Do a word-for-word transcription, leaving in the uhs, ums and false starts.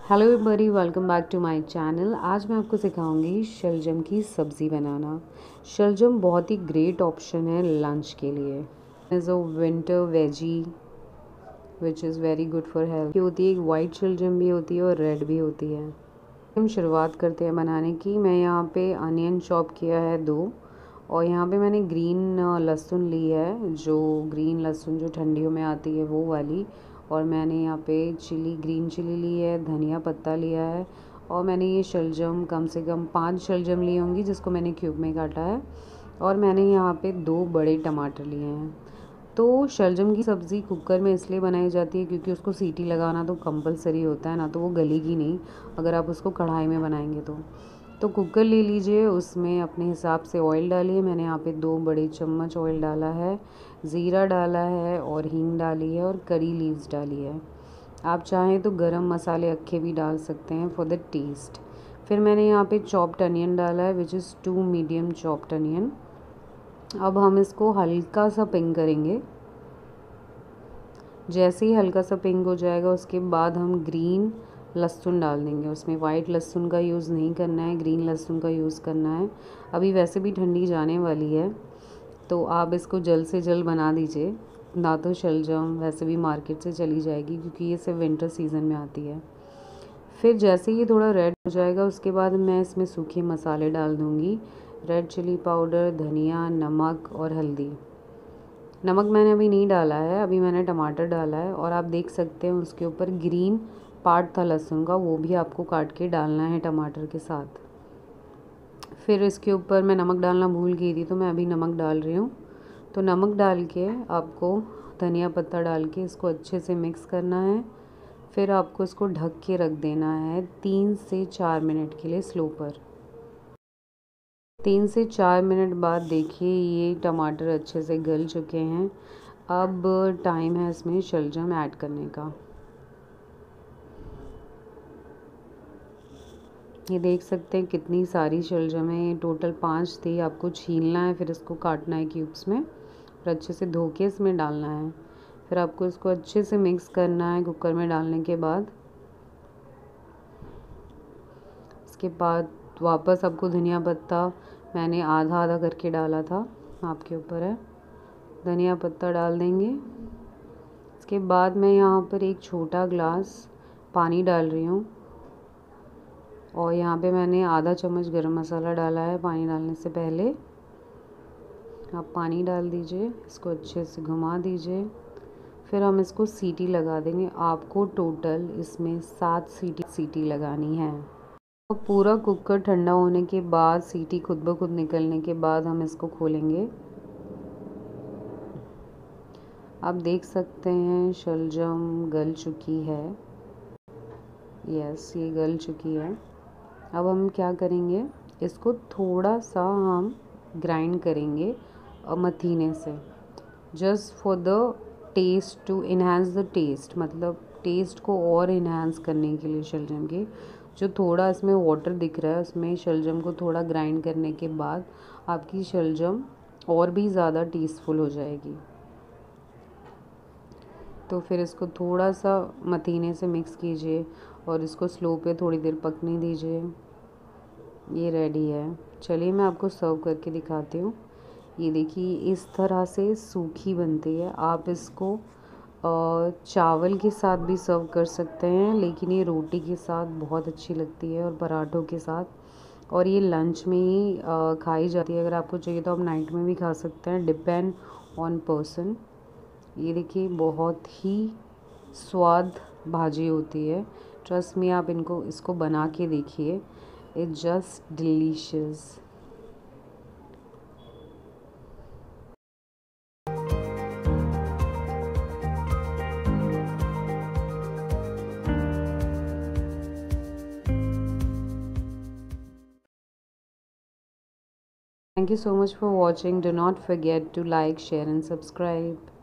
Hello everybody, welcome back to my channel. आज मैं आपको सिखाऊंगी शलजम की सब्ज़ी बनाना। शलजम बहुत ही ग्रेट ऑप्शन है लंच के लिए। Is a winter veggie which is very good for health. होती है एक वाइट शलजम भी होती है और रेड भी होती है। हम शुरुआत करते हैं बनाने की। मैं यहाँ पे अनियन चॉप किया है दो, और यहाँ पे मैंने ग्रीन लहसुन ली है, जो ग्रीन लहसुन जो ठंडियों में आती है वो वाली। और मैंने यहाँ पे चिली ग्रीन चिली ली है, धनिया पत्ता लिया है, और मैंने ये शलजम कम से कम पांच शलजम ली होंगी जिसको मैंने क्यूब में काटा है। और मैंने यहाँ पे दो बड़े टमाटर लिए हैं। तो शलजम की सब्ज़ी कुकर में इसलिए बनाई जाती है क्योंकि उसको सीटी लगाना तो कंपलसरी होता है, ना तो वो गलेगी नहीं अगर आप उसको कढ़ाई में बनाएंगे तो तो कुकर ले लीजिए, उसमें अपने हिसाब से ऑयल डालिए। मैंने यहाँ पे दो बड़े चम्मच ऑयल डाला है, ज़ीरा डाला है और हींग डाली है और करी लीव्स डाली है। आप चाहें तो गरम मसाले अक्खे भी डाल सकते हैं फॉर द टेस्ट। फिर मैंने यहाँ पे चॉप्ड अनियन डाला है, which is two medium chopped onion. अब हम इसको हल्का सा पिंक करेंगे। जैसे ही हल्का सा पिंक हो जाएगा उसके बाद हम ग्रीन लहसुन डाल देंगे। उसमें वाइट लहसुन का यूज़ नहीं करना है, ग्रीन लहसुन का यूज़ करना है। अभी वैसे भी ठंडी जाने वाली है, तो आप इसको जल्द से जल्द बना दीजिए, ना तो शलजम वैसे भी मार्केट से चली जाएगी क्योंकि ये सिर्फ विंटर सीज़न में आती है। फिर जैसे ये थोड़ा रेड हो जाएगा उसके बाद मैं इसमें सूखे मसाले डाल दूँगी। रेड चिली पाउडर, धनिया, नमक और हल्दी। नमक मैंने अभी नहीं डाला है, अभी मैंने टमाटर डाला है। और आप देख सकते हैं उसके ऊपर ग्रीन पार्ट था लहसुन का, वो भी आपको काट के डालना है टमाटर के साथ। फिर इसके ऊपर मैं नमक डालना भूल गई थी, तो मैं अभी नमक डाल रही हूँ। तो नमक डाल के आपको धनिया पत्ता डाल के इसको अच्छे से मिक्स करना है। फिर आपको इसको ढक के रख देना है तीन से चार मिनट के लिए स्लो पर। तीन से चार मिनट बाद देखिए ये टमाटर अच्छे से गल चुके हैं। अब टाइम है इसमें शलजम ऐड करने का। ये देख सकते हैं कितनी सारी शलजम है, ये टोटल पाँच थी। आपको छीलना है, फिर इसको काटना है क्यूब्स में और अच्छे से धो के इसमें डालना है। फिर आपको इसको अच्छे से मिक्स करना है कुकर में डालने के बाद। इसके बाद वापस आपको धनिया पत्ता मैंने आधा आधा करके डाला था, आपके ऊपर है। धनिया पत्ता डाल देंगे। इसके बाद मैं यहाँ पर एक छोटा ग्लास पानी डाल रही हूँ, और यहाँ पे मैंने आधा चम्मच गरम मसाला डाला है पानी डालने से पहले। आप पानी डाल दीजिए, इसको अच्छे से घुमा दीजिए। फिर हम इसको सीटी लगा देंगे। आपको टोटल इसमें सात सीटी सीटी लगानी है। और पूरा कुकर ठंडा होने के बाद, सीटी खुद ब खुद निकलने के बाद हम इसको खोलेंगे। आप देख सकते हैं शलजम गल चुकी है। यस, ये गल चुकी है। अब हम क्या करेंगे, इसको थोड़ा सा हम ग्राइंड करेंगे मथीने से, just for the taste, to enhance the taste, मतलब टेस्ट को और इन्हांस करने के लिए। शलजम के जो थोड़ा इसमें वाटर दिख रहा है उसमें शलजम को थोड़ा ग्राइंड करने के बाद आपकी शलजम और भी ज़्यादा टेस्टफुल हो जाएगी। तो फिर इसको थोड़ा सा मथीने से मिक्स कीजिए और इसको स्लो पे थोड़ी देर पकने दीजिए। ये रेडी है। चलिए मैं आपको सर्व करके दिखाती हूँ। ये देखिए इस तरह से सूखी बनती है। आप इसको चावल के साथ भी सर्व कर सकते हैं, लेकिन ये रोटी के साथ बहुत अच्छी लगती है और पराठों के साथ। और ये लंच में ही खाई जाती है। अगर आपको चाहिए तो आप नाइट में भी खा सकते हैं, डिपेंड ऑन पर्सन। ये देखिए बहुत ही स्वाद भाजी होती है। ट्रस्ट मी, आप इनको इसको बना के देखिए, it's just delicious. Thank you so much for watching. Do not forget to like, share and subscribe.